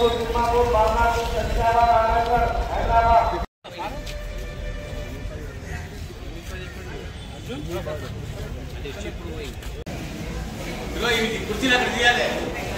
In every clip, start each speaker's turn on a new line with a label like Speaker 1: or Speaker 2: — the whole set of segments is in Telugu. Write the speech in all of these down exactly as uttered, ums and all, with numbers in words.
Speaker 1: కుర్చీలో తీయాలి.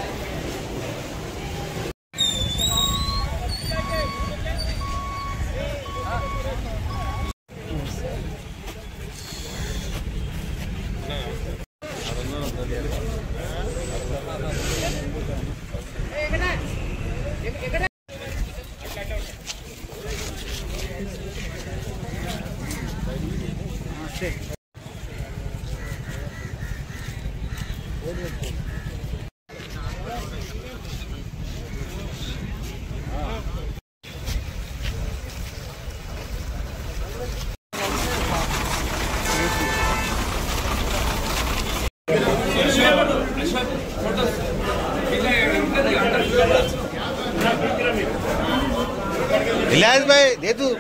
Speaker 2: इलाज भाई दे तू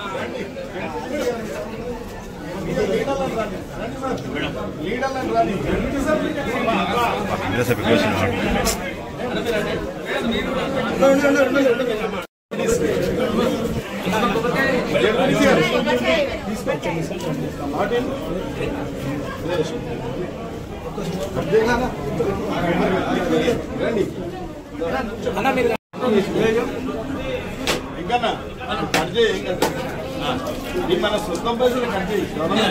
Speaker 3: ఇంకన్నా కట్ చేయి ఇది మన సొంతం పైసలు కట్ చేయి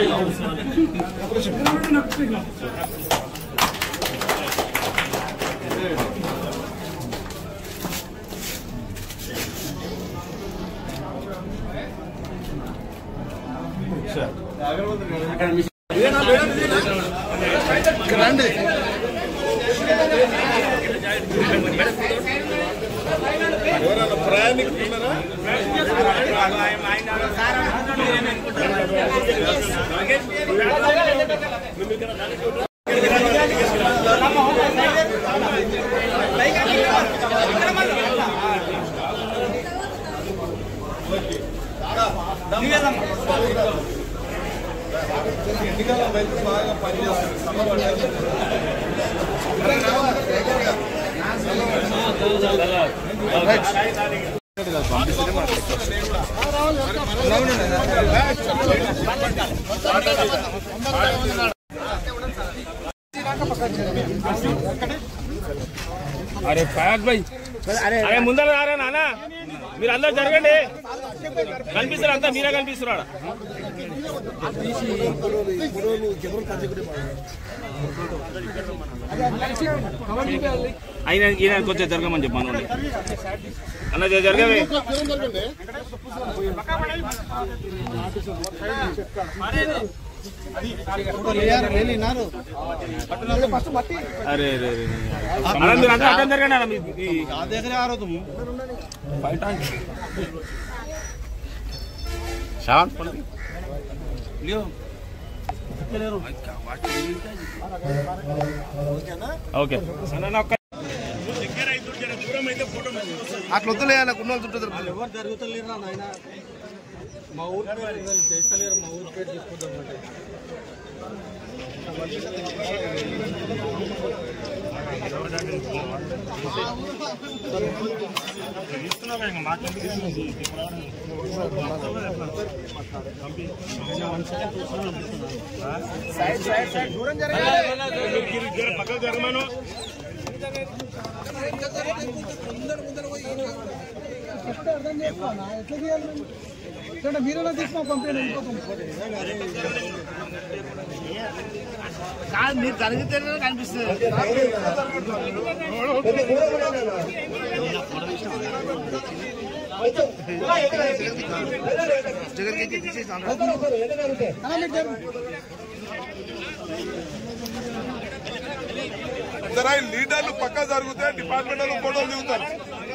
Speaker 3: రండి ఎవరన్నా ప్రయాణికులున్నారా? ఎన్నికల రైతు బాగా పనిచేస్తారు.
Speaker 4: अरे फयाज भाई अरे ముందర రారా నాన్న మీరు అందరూ జరగండి కనిపిస్తారు అంతా మీరే కనిపిస్తున్నారా అయినా ఈయన కొంచెం జరగమని చెప్పాను అన్న జరగవే अरे अरे अरे अंदर का ना देख रहे आ रहे तुम
Speaker 2: शान
Speaker 4: लियो ओके
Speaker 2: అట్లా వద్దులేయాలి కున్నోళ్ళు చుట్టూ
Speaker 3: ఎవరు జరుగుతలేరు నాయన మా ఊరు చేస్తలేరు మా ఊరు పేరు తీసుకుంటామంటే
Speaker 4: దూరం జరగాలి పక్కకు జరగమను మీరేనా తీసుకున్నా కంప్లైంట్ కాదు మీరు జరిగితే కనిపిస్తుంది
Speaker 3: जरा लीडर्లు పక్క జరుగుతే డిపార్ట్మెంట్ ఫోటోలు దిగుతారు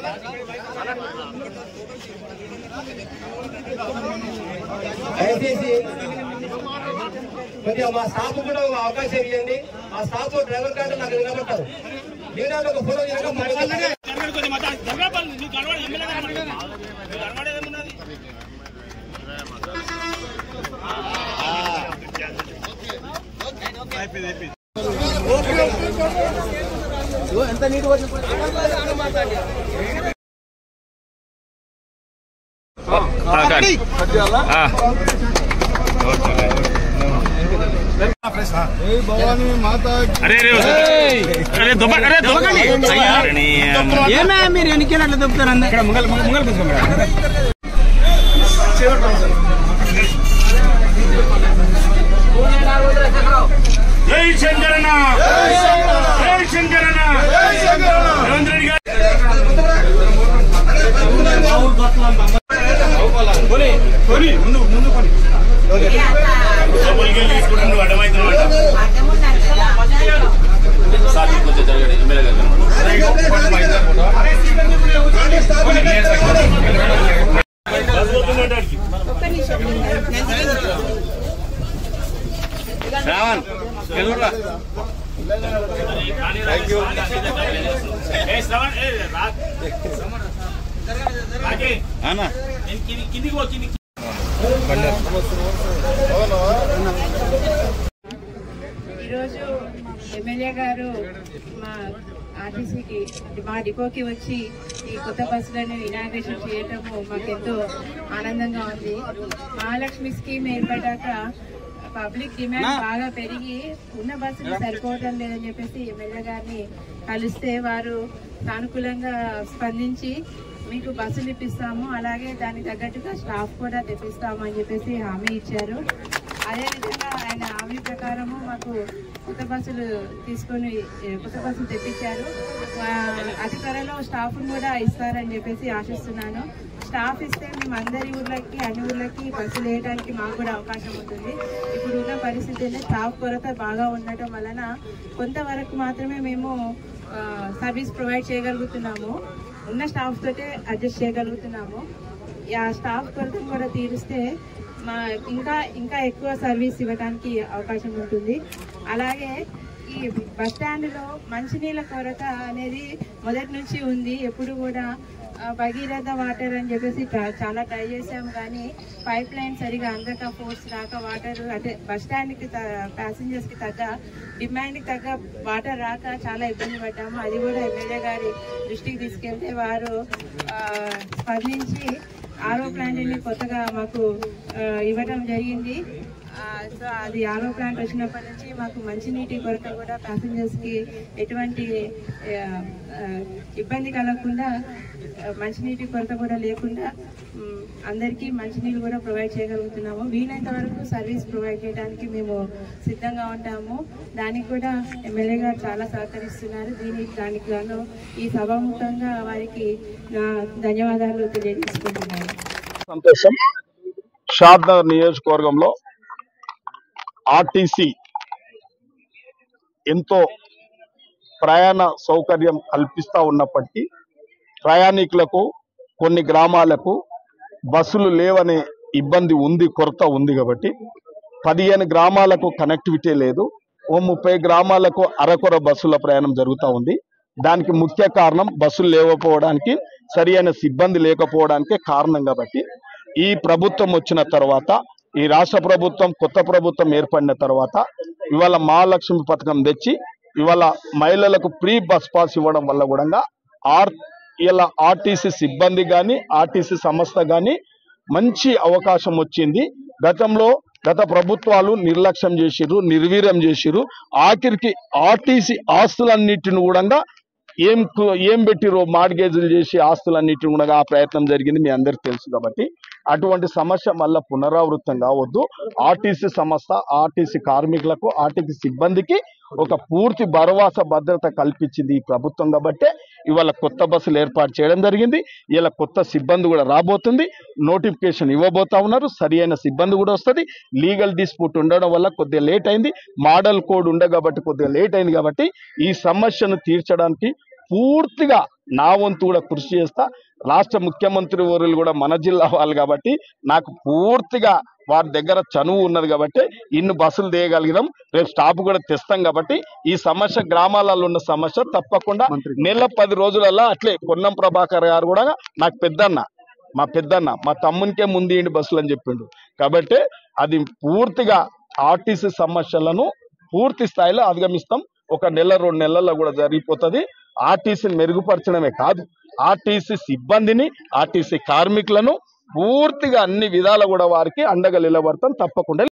Speaker 5: దయచేసి కొద్దిగా మా స్టాఫ్ కూడా ఒక అవకాశం ఇవ్వండి. ఆ స్టాఫ్ డ్రైవర్ కార్డు నాకు నిలబడతారు. లీడర్లు ఒక ఫోటో
Speaker 2: ఎంత నీట్
Speaker 3: ఏమే మీరు ఎన్నికలు అట్లా దొబ్బుతారు అందరు ముంగల్ ముంగల్
Speaker 4: జై శంకరన్న జై శంకరన్న రేవంత్ రెడ్డి గారు ముందు ముందు తీసుకుంటాను అడ్డమైతే కొంచెం జరగండి ఎమ్మెల్యే గారు
Speaker 2: శ్రావణ్
Speaker 4: కిందికి వచ్చింది
Speaker 1: ఈరోజు ఎమ్మెల్యే గారు మా ఆర్టీసీకి మా డిపోకి వచ్చి ఈ కొత్త బస్సులను ఇనాగ్రేషన్ చేయటము మాకెంతో ఆనందంగా ఉంది. మహాలక్ష్మి స్కీమ్ ఏర్పడ్డాక పబ్లిక్ డిమాండ్ బాగా పెరిగి ఉన్న బస్సులు సరిపోవడం లేదని చెప్పేసి ఎమ్మెల్యే గారిని కలిస్తే వారు సానుకూలంగా స్పందించి మీకు బస్సులు ఇప్పిస్తాము, అలాగే దానికి తగ్గట్టుగా స్టాఫ్ కూడా తెప్పిస్తాము అని చెప్పేసి హామీ ఇచ్చారు. అదేవిధంగా ఆయన హామీ ప్రకారము మాకు కొత్త బస్సులు తీసుకొని కొత్త బస్సులు తెప్పించారు. అతి త్వరలో స్టాఫ్ను కూడా ఇస్తారని చెప్పేసి ఆశిస్తున్నాను. స్టాఫ్ ఇస్తే మేము అందరి ఊర్లకి అన్ని ఊర్లకి బస్సులు వేయడానికి మాకు కూడా అవకాశం ఉంటుంది. ఇప్పుడు ఉన్న పరిస్థితుల్లో స్టాఫ్ కొరత బాగా ఉండటం వలన కొంతవరకు మాత్రమే మేము సర్వీస్ ప్రొవైడ్ చేయగలుగుతున్నాము. ఉన్న స్టాఫ్ తోటే అడ్జస్ట్ చేయగలుగుతున్నాము. ఆ స్టాఫ్ కొరత కూడా తీరిస్తే మా ఇంకా ఇంకా ఎక్కువ సర్వీస్ ఇవ్వడానికి అవకాశం ఉంటుంది. అలాగే ఈ బస్ స్టాండ్లో మంచినీళ్ళ కొరత అనేది మొదటి నుంచి ఉంది. ఎప్పుడు కూడా భగీరథ వాటర్ అని చెప్పేసి చాలా ట్రై చేసాము, కానీ పైప్ లైన్ సరిగా అందక ఫోర్స్ రాక వాటర్ అంటే బస్ స్టాండ్కి ప్యాసింజర్స్కి తగ్గ డిమాండ్కి తగ్గ వాటర్ రాక చాలా ఇబ్బంది పడ్డాము. అది కూడా ఎమ్మెల్యే గారి దృష్టికి తీసుకెళ్తే వారు స్పందించి ఆరో ప్లాంట్ని కొత్తగా మాకు ఇవ్వడం జరిగింది. సో అది ఆరో ప్లాంట్ వచ్చినప్పటి నుంచి మాకు మంచినీటి కొరత కూడా ప్యాసింజర్స్కి ఎటువంటి ఇబ్బంది కలగకుండా మంచినీటి కొరత కూడా లేకుండా అందరికీ మంచినీళ్ళు కూడా ప్రొవైడ్ చేయగలుగుతున్నాము. వీలైనంత వరకు సర్వీస్ ప్రొవైడ్ చేయడానికి మేము సిద్ధంగా ఉంటాము. దానికి కూడా ఎమ్మెల్యే గారు చాలా సహకరిస్తున్నారు. దీనికి దానికి గాను ఈ సభాముఖంగా వారికి నా ధన్యవాదాలు తెలియజేసుకుంటున్నాను.
Speaker 6: సంతోషం. షాద్నగర్ నియోజకవర్గంలో ఆర్టీసీ ఎంతో ప్రయాణ సౌకర్యం కల్పిస్తూ ఉన్నప్పటికీ ప్రయాణికులకు కొన్ని గ్రామాలకు బస్సులు లేవనే ఇబ్బంది ఉంది, కొరత ఉంది. కాబట్టి పదిహేను గ్రామాలకు కనెక్టివిటీ లేదు. ఓ ముప్పై గ్రామాలకు అరకొర బస్సుల ప్రయాణం జరుగుతూ ఉంది. దానికి ముఖ్య కారణం బస్సులు లేకపోవడానికి, సరి అయిన సిబ్బంది లేకపోవడానికే కారణం. కాబట్టి ఈ ప్రభుత్వం వచ్చిన తర్వాత, ఈ రాష్ట్ర ప్రభుత్వం కొత్త ప్రభుత్వం ఏర్పడిన తర్వాత ఇవాళ మహాలక్ష్మి పథకం తెచ్చి ఇవాళ మహిళలకు ఫ్రీ బస్ పాస్ ఇవ్వడం వల్ల కూడా ఆర్ ఇలా ఆర్టీసీ సిబ్బంది కానీ ఆర్టీసీ సంస్థ కానీ మంచి అవకాశం వచ్చింది. గతంలో గత ప్రభుత్వాలు నిర్లక్ష్యం చేసిర్రు, నిర్వీర్యం చేసిర్రు. ఆఖరికి ఆర్టీసీ ఆస్తులన్నిటిని కూడా ఏం ఏం పెట్టిరో మార్గేజీలు చేసి ఆస్తులన్నిటిని కూడా ఆ ప్రయత్నం జరిగింది, మీ అందరికి తెలుసు. కాబట్టి అటువంటి సమస్య మళ్ళీ పునరావృతం కావద్దు. ఆర్టీసీ సంస్థ ఆర్టీసీ కార్మికులకు ఆర్టీసీ సిబ్బందికి ఒక పూర్తి భరోసా భద్రత కల్పించింది ఈ ప్రభుత్వం. కాబట్టి ఇవాళ కొత్త బస్సులు ఏర్పాటు చేయడం జరిగింది. ఇలా కొత్త సిబ్బంది కూడా రాబోతుంది, నోటిఫికేషన్ ఇవ్వబోతా ఉన్నారు. సరి అయిన సిబ్బంది కూడా వస్తుంది. లీగల్ డిస్ప్యూట్ ఉండడం వల్ల కొద్దిగా లేట్ అయింది, మోడల్ కోడ్ ఉండే కాబట్టి కొద్దిగా లేట్ అయింది. కాబట్టి ఈ సమస్యను తీర్చడానికి పూర్తిగా నా వంతు కూడా కృషి చేస్తా. రాష్ట్ర ముఖ్యమంత్రి వర్యులు కూడా మన జిల్లా వాళ్ళు కాబట్టి నాకు పూర్తిగా వారి దగ్గర చనువు ఉన్నది. కాబట్టి ఇన్ని బస్సులు తీయగలిగినాం, రేపు స్టాప్ కూడా తెస్తాం. కాబట్టి ఈ సమస్య గ్రామాలలో ఉన్న సమస్య తప్పకుండా నెల పది రోజులలో అట్లే పొన్నం ప్రభాకర్ గారు కూడా నాకు పెద్దన్న, మా పెద్దన్న మా తమ్మునికే ముందు ఇండి బస్సులు అని చెప్పిండు. కాబట్టి అది పూర్తిగా ఆర్టీసీ సమస్యలను పూర్తి స్థాయిలో అధిగమిస్తాం. ఒక నెల రెండు నెలల్లో కూడా జరిగిపోతుంది. ఆర్టీసీని మెరుగుపరచడమే కాదు, ఆర్టీసీ సిబ్బందిని ఆర్టీసీ కార్మికులను పూర్తిగా అన్ని విధాలు కూడా వారికి అండగా నిలబడతాం తప్పకుండా.